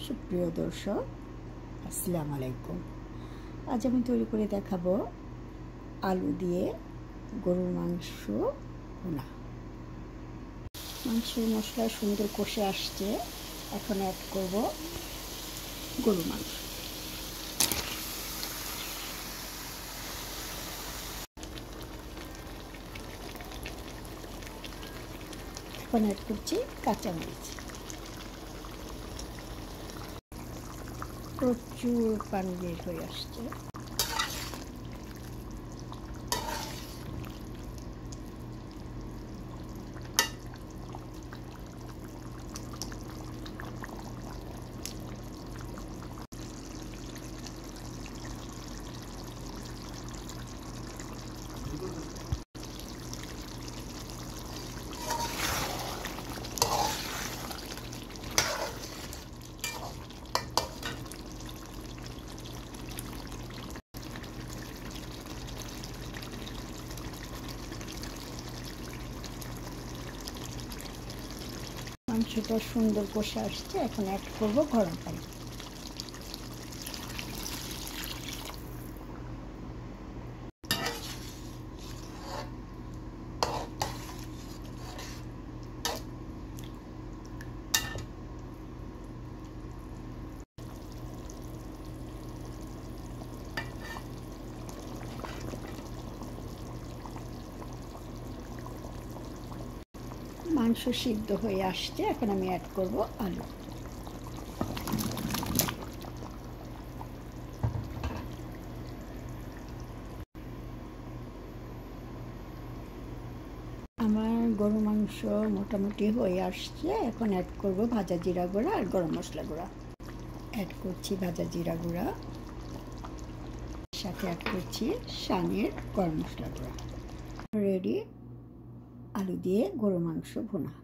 সুপ্রিয় দর্শক, আসসালামু আলাইকুম। আজ আমি তৈরি করে দেখাবো আলু দিয়ে গরুর মাংস ভুনা। মাংসের মশলা সুন্দর কষে আসছে, এখন অ্যাড করব গরুর মাংস। এখন অ্যাড করছি কাঁচামরিচ। প্রচুর পানি বের হয়ে আসছে। মাংসটা সুন্দর কষে আসছে, এখন অ্যাড করব গরম পানি। মাংস সিদ্ধ হয়ে আসছে, এখন আমি অ্যাড করব আলু। আমার গরু মাংস মোটামুটি হয়ে আসছে, এখন অ্যাড করব ভাজা জিরা গুঁড়া আর গরম মশলা গুঁড়া। অ্যাড করছি ভাজা জিরা গুঁড়া, সাথে অ্যাড করছি শানের গরম মশলা গুঁড়া। রেডি আলু দিয়ে গরু মাংস ভুনা।